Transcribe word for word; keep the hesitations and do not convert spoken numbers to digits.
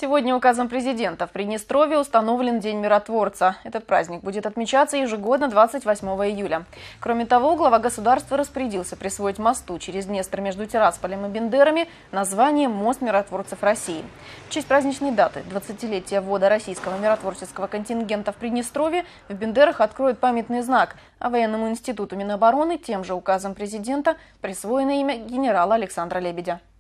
Сегодня указом президента в Приднестровье установлен День миротворца. Этот праздник будет отмечаться ежегодно двадцать восьмого июля. Кроме того, глава государства распорядился присвоить мосту через Днестр между Тирасполем и Бендерами название «Мост миротворцев России». В честь праздничной даты двадцатилетия ввода российского миротворческого контингента в Приднестровье в Бендерах откроют памятный знак, а Военному институту Минобороны тем же указом президента присвоено имя генерала Александра Лебедя.